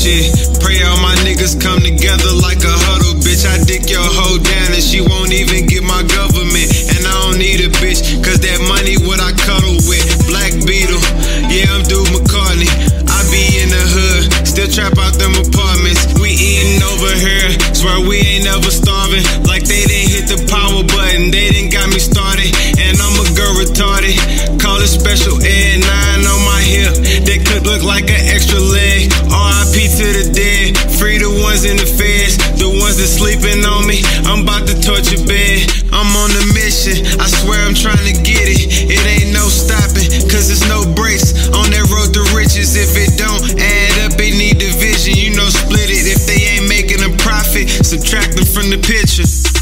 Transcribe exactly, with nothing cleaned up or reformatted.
Shit, pray all my niggas come together like a huddle, bitch. I dick your hoe down and she won't even get my government. And I don't need a bitch, cause that money what I cuddle with. Black Beetle, yeah, I'm Dude McCartney. I be in the hood, still trap out them apartments. We eating over here, swear we ain't never starving. Like they didn't hit the power button, they didn't got me started. And I'm a girl retarded, call it special ed. Nine on my hip, that could look like an extra leg. R I P to the dead, free the ones in the feds, the ones that sleeping on me. I'm about to torch your bed, I'm on a mission, I swear I'm trying to get it. It ain't no stopping, cause there's no brakes on that road to riches. If it don't add up, it need division. You know, split it if they ain't making a profit, subtract them from the picture.